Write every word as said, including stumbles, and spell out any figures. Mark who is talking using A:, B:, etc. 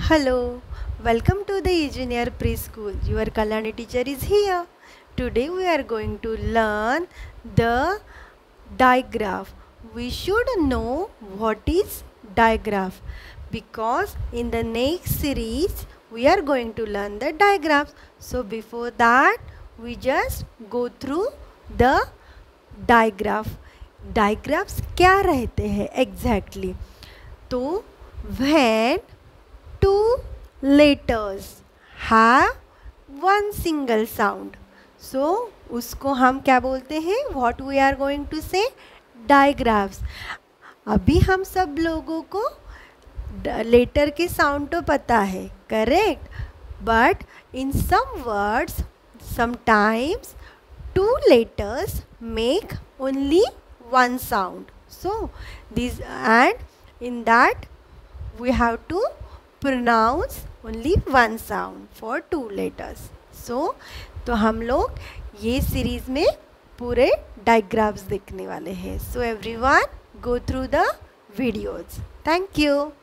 A: Hello, welcome to the Engineer Preschool. Your Kalyani teacher is here. Today we are going to learn the digraph. We should know what is digraph because in the next series we are going to learn the digraphs. So before that we just go through the digraph. Digraphs क्या रहते हैं exactly? तो when two letters have one single sound, so उसको हम क्या बोलते हैं? What we are going to say? Digraphs. अभी हम सब लोगों को लेटर के साउंड तो पता है, correct, but in some words sometimes two letters make only one sound. So these, and in that we have to pronounce only one sound for two letters. So तो हम लोग ये सीरीज में पूरे डायग्राफ्स देखने वाले हैं. So everyone go through the videos. Thank you.